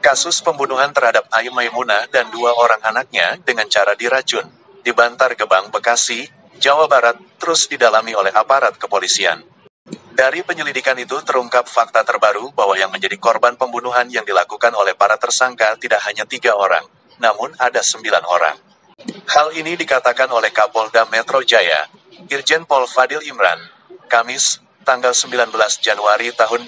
Kasus pembunuhan terhadap Ai Maimunah dan dua orang anaknya dengan cara diracun di Bantar Gebang, Bekasi, Jawa Barat, terus didalami oleh aparat kepolisian. Dari penyelidikan itu terungkap fakta terbaru bahwa yang menjadi korban pembunuhan yang dilakukan oleh para tersangka tidak hanya 3 orang, namun ada 9 orang. Hal ini dikatakan oleh Kapolda Metro Jaya, Irjen Pol Fadil Imran, Kamis, tanggal 19 Januari tahun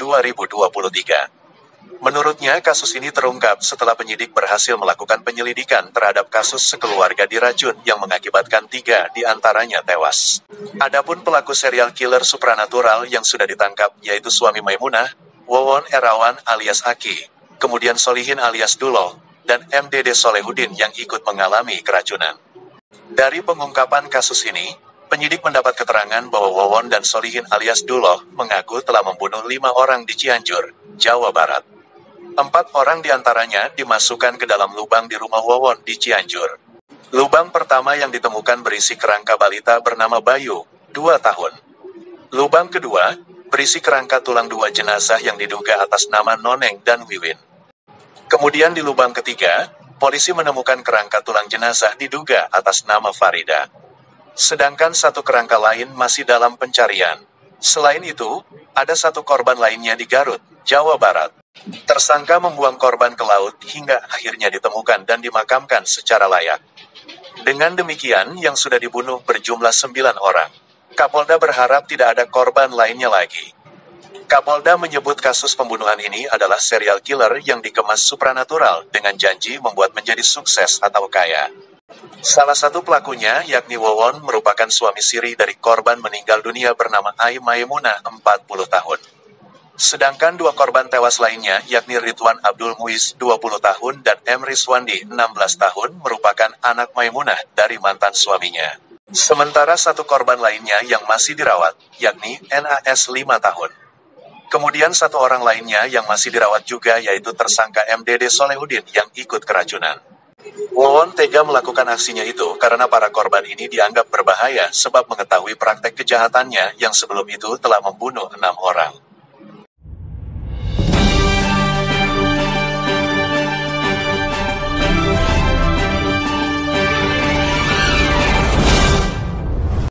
2023. Menurutnya kasus ini terungkap setelah penyidik berhasil melakukan penyelidikan terhadap kasus sekeluarga diracun yang mengakibatkan 3 diantaranya tewas. Adapun pelaku serial killer supranatural yang sudah ditangkap yaitu suami Maimunah, Wawon Erawan alias Aki, kemudian Solihin alias Duloh, dan MDD Solehudin yang ikut mengalami keracunan. Dari pengungkapan kasus ini, penyidik mendapat keterangan bahwa Wawon dan Solihin alias Duloh mengaku telah membunuh 5 orang di Cianjur, Jawa Barat. 4 orang diantaranya dimasukkan ke dalam lubang di rumah Wawon di Cianjur. Lubang pertama yang ditemukan berisi kerangka balita bernama Bayu, 2 tahun. Lubang kedua, berisi kerangka tulang 2 jenazah yang diduga atas nama Noneng dan Wiwin. Kemudian di lubang ketiga, polisi menemukan kerangka tulang jenazah diduga atas nama Farida. Sedangkan 1 kerangka lain masih dalam pencarian. Selain itu, ada 1 korban lainnya di Garut, Jawa Barat. Tersangka membuang korban ke laut hingga akhirnya ditemukan dan dimakamkan secara layak. Dengan demikian, yang sudah dibunuh berjumlah 9 orang. Kapolda berharap tidak ada korban lainnya lagi. Kapolda menyebut kasus pembunuhan ini adalah serial killer yang dikemas supranatural dengan janji membuat menjadi sukses atau kaya. Salah satu pelakunya, yakni Wawon, merupakan suami siri dari korban meninggal dunia bernama Ai Maimunah, 40 tahun. Sedangkan 2 korban tewas lainnya, yakni Ridwan Abdul Muiz, 20 tahun, dan M. Rizwandi, 16 tahun, merupakan anak Maimunah dari mantan suaminya. Sementara 1 korban lainnya yang masih dirawat, yakni NAS, 5 tahun. Kemudian 1 orang lainnya yang masih dirawat juga yaitu tersangka MDD Solehudin yang ikut keracunan. Wawon tega melakukan aksinya itu karena para korban ini dianggap berbahaya sebab mengetahui praktek kejahatannya yang sebelum itu telah membunuh 6 orang.